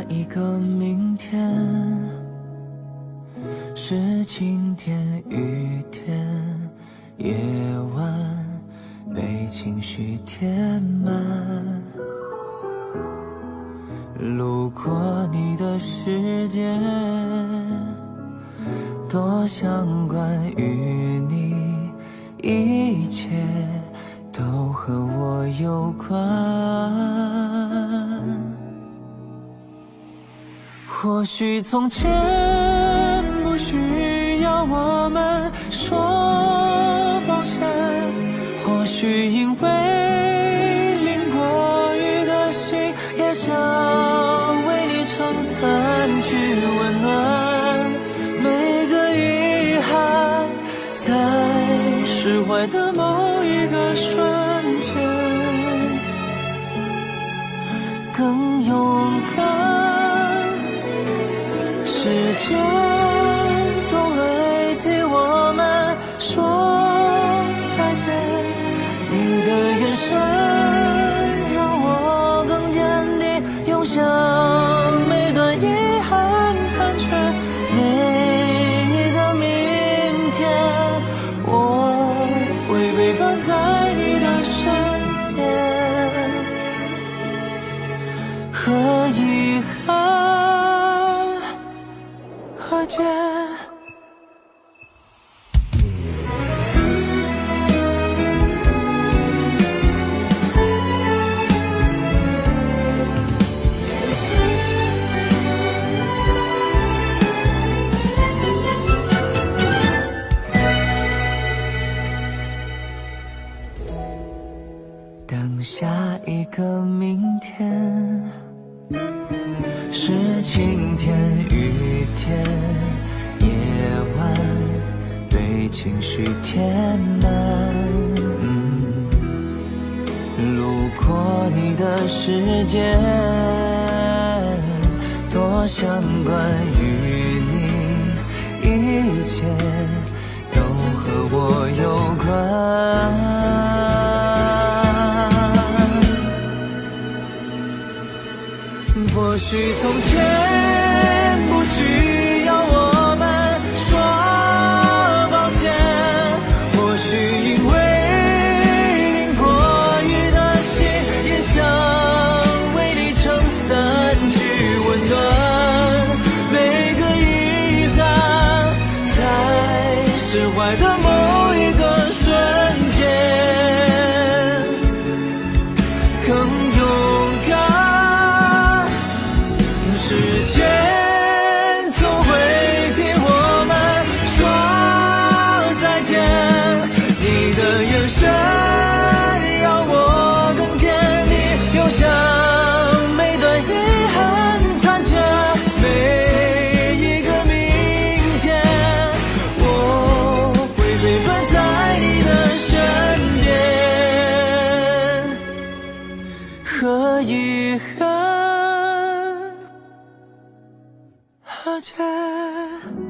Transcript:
一个明天，是晴天雨天，夜晚被情绪填满。路过你的世界，多想关于你，一切都和我有关。或许从前不需要我们说抱歉，或许因为淋过雨的心也想为你撑伞去温暖。每个遗憾在释怀的某一个瞬间更勇敢。时间总会替我们说再见，你的眼神让我更坚定，涌向每段遗憾残缺，每一个明天，我会陪伴在你的身边，和遗憾和解。等下一个明天，是晴天雨天，夜晚被情绪填满。路过你的世界，多想关于你，一切都和我有关。或许从前不需要我们说抱歉，或许因为淋过雨的心也想为你撑伞去温暖。每个遗憾在释怀的某一个瞬间更勇敢。时间总会替我们说再见，你的眼神让我更坚定，涌向每段遗憾残缺，每一个明天，我会陪伴在你的身边，和遗憾和解。